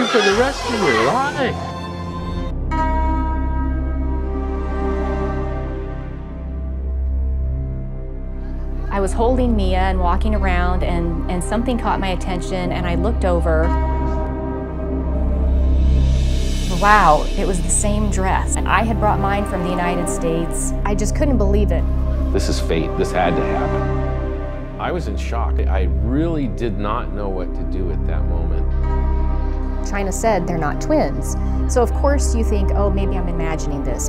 you for the rest of your life. I was holding Mia and walking around, and something caught my attention, and I looked over. Wow, it was the same dress. I had brought mine from the United States. I just couldn't believe it. This is fate. This had to happen. I was in shock. I really did not know what to do at that moment. China said they're not twins. So of course you think, oh, maybe I'm imagining this.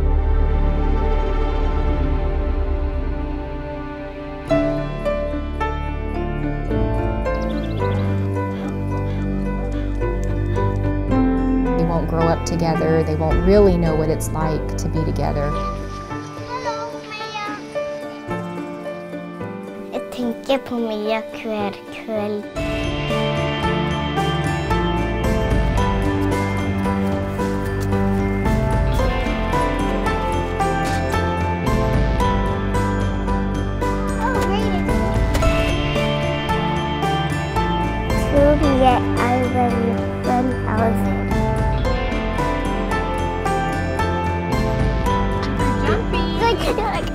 They won't grow up together. They won't really know what it's like to be together. Jeg tenker på Mia hver kveld. Tror jeg vel 1,000. Jumping!